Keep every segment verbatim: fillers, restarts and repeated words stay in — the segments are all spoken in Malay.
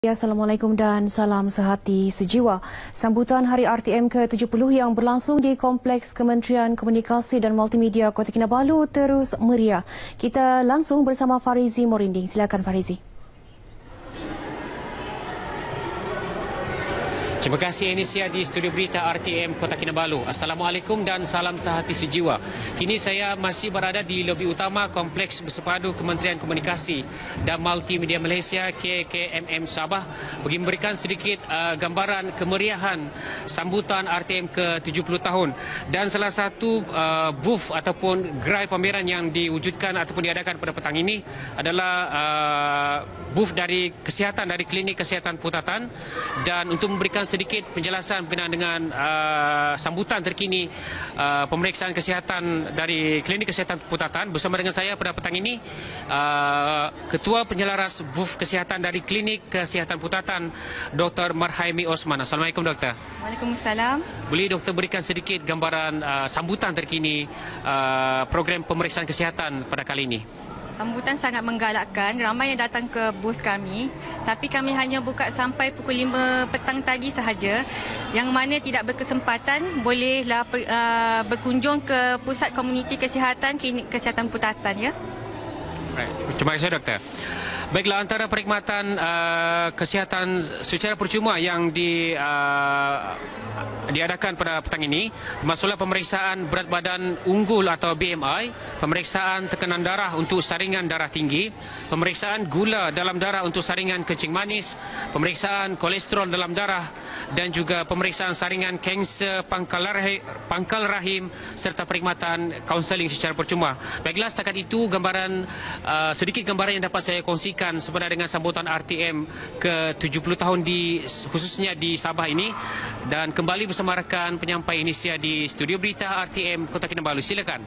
Assalamualaikum dan salam sehati sejiwa. Sambutan Hari R T M ke tujuh puluh yang berlangsung di Kompleks Kementerian Komunikasi dan Multimedia Kota Kinabalu terus meriah. Kita langsung bersama Farizi Morinding. Silakan Farizi. Terima kasih Inisia di Studio Berita R T M Kota Kinabalu. Assalamualaikum dan salam sehati sejiwa. Kini saya masih berada di lobi utama Kompleks Bersepadu Kementerian Komunikasi dan Multimedia Malaysia K K M M Sabah bagi memberikan sedikit uh, gambaran kemeriahan sambutan R T M ke tujuh puluh tahun. Dan salah satu uh, booth ataupun gerai pameran yang diwujudkan ataupun diadakan pada petang ini adalah uh, booth dari kesihatan, dari Klinik Kesihatan Putatan, dan untuk memberikan sedikit penjelasan berkenaan dengan uh, sambutan terkini uh, pemeriksaan kesihatan dari Klinik Kesihatan Putatan, bersama dengan saya pada petang ini uh, Ketua Penyelaras Booth Kesihatan dari Klinik Kesihatan Putatan, Doktor Marhaimi Osman. Assalamualaikum Doktor. Waalaikumsalam. Boleh Doktor berikan sedikit gambaran uh, sambutan terkini uh, program pemeriksaan kesihatan pada kali ini? Sambutan sangat menggalakkan, ramai yang datang ke booth kami, tapi kami hanya buka sampai pukul lima petang tadi sahaja. Yang mana tidak berkesempatan bolehlah uh, berkunjung ke Pusat Komuniti Kesihatan Klinik Kesihatan Putatan, ya. Baik. Terima kasih Doktor. Baiklah, antara perkhidmatan uh, kesihatan secara percuma yang di uh, diadakan pada petang ini termasuklah pemeriksaan berat badan unggul atau B M I, pemeriksaan tekanan darah untuk saringan darah tinggi, pemeriksaan gula dalam darah untuk saringan kencing manis, pemeriksaan kolesterol dalam darah, dan juga pemeriksaan saringan kanser pangkal rahim, pangkal rahim serta perkhidmatan kaunseling secara percuma. Baiklah, setakat itu gambaran uh, sedikit gambaran yang dapat saya kongsikan sebenarnya dengan sambutan R T M ke tujuh puluh tahun di khususnya di Sabah ini, dan kembali bersama rakan penyampai Inisia di Studio Berita R T M Kota Kinabalu. Silakan.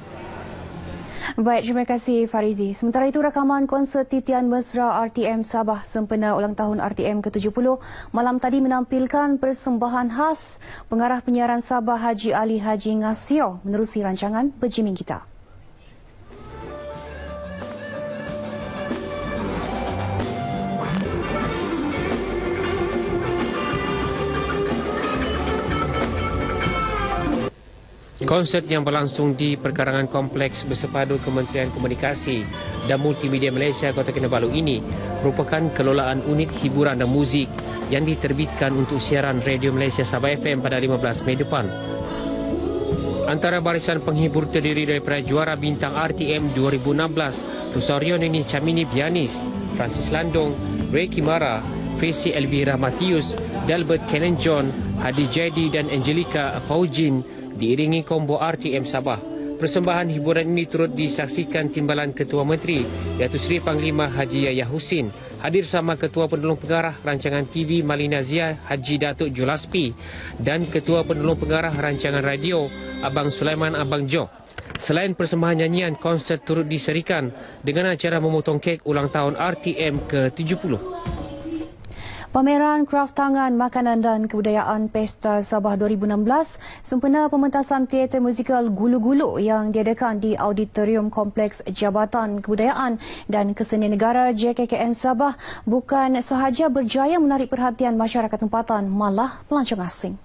Baik, terima kasih Farizi. Sementara itu, rakaman konsert titian mesra R T M Sabah sempena ulang tahun R T M ke tujuh puluh malam tadi menampilkan persembahan khas pengarah penyiaran Sabah Haji Ali Haji Ngasio menerusi rancangan Berjiming Kita. Konsert yang berlangsung di perkarangan Kompleks Bersepadu Kementerian Komunikasi dan Multimedia Malaysia Kota Kinabalu ini merupakan kelolaan unit hiburan dan muzik yang diterbitkan untuk siaran Radio Malaysia Sabah F M pada lima belas Mei depan. Antara barisan penghibur terdiri daripada juara bintang R T M dua ribu enam belas, Rosario Nini Chamini Bianis, Francis Landong, Ray Kimara, Tracy Elvira Matius, Delbert Kenan John, Hadi Jadi dan Angelica Faujin, diiringi kombo R T M Sabah. Persembahan hiburan ini turut disaksikan Timbalan Ketua Menteri Datuk Seri Panglima Haji Yahya Husin, hadir sama Ketua Penolong Pengarah Rancangan T V Malina Zia Haji Datuk Julaspi dan Ketua Penolong Pengarah Rancangan Radio Abang Sulaiman Abang Jo. Selain persembahan nyanyian, konsert turut diserikan dengan acara memotong kek ulang tahun R T M ke tujuh puluh. Pameran kraf tangan, makanan dan kebudayaan Pesta Sabah dua ribu enam belas sempena pementasan teater musikal Gulu-Gulu yang diadakan di Auditorium Kompleks Jabatan Kebudayaan dan Kesenian Negara J K K N Sabah bukan sahaja berjaya menarik perhatian masyarakat tempatan, malah pelancong asing.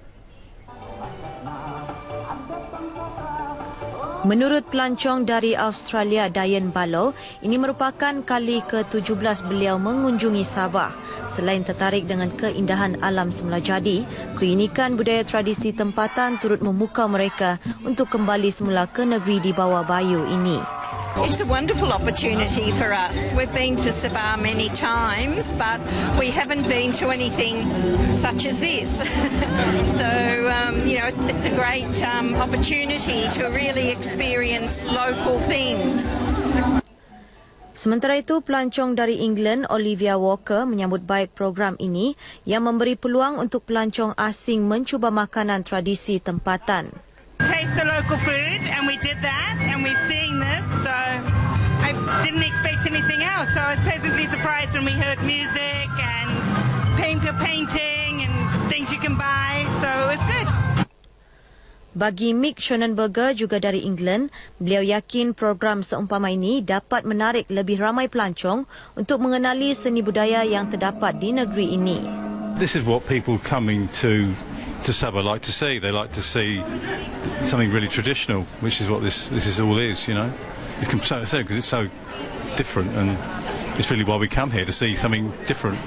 Menurut pelancong dari Australia, Diane Barlow, ini merupakan kali ke tujuh belas beliau mengunjungi Sabah. Selain tertarik dengan keindahan alam semula jadi, keunikan budaya tradisi tempatan turut memukau mereka untuk kembali semula ke negeri di bawah bayu ini. It's a wonderful opportunity for us. We've been to Sabah many times, but we haven't been to anything such as this. So, um, you know, it's, it's a great um, opportunity to really experience local things. Sementara itu, pelancong dari England, Olivia Walker, menyambut baik program ini yang memberi peluang untuk pelancong asing mencuba makanan tradisi tempatan. Taste the local food, and we did that, and we're seeing this, so I didn't expect anything else. So I was pleasantly surprised when we heard music and paper painting and things you can buy, so it was good. Bagi Mick Schonenberger juga dari England, beliau yakin program seumpama ini dapat menarik lebih ramai pelancong untuk mengenali seni budaya yang terdapat di negeri ini. This is what people coming to to Sabah like to see. They like to see something really traditional, which is what this this is all is, you know. It's so sad because it's so different, and it's really why we come here, to see something different.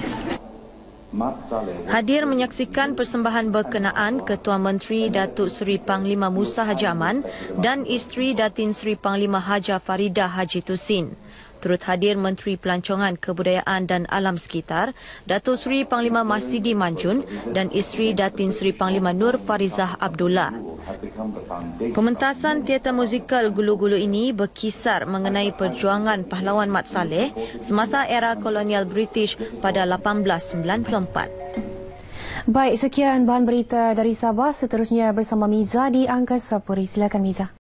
Hadir menyaksikan persembahan berkenaan Ketua Menteri Datuk Seri Panglima Musa Haji Aman dan isteri Datin Seri Panglima Haja Faridah Haji Tusin. Turut hadir Menteri Pelancongan, Kebudayaan dan Alam Sekitar, Datuk Seri Panglima Masidi Manjun dan isteri Datin Seri Panglima Nur Farizah Abdullah. Pementasan teater musikal Gulu-Gulu ini berkisar mengenai perjuangan pahlawan Mat Salleh semasa era kolonial British pada lapan belas sembilan puluh empat. Baik, sekian bahan berita dari Sabah. Seterusnya bersama Miza di Angkasa Puri. Silakan Miza.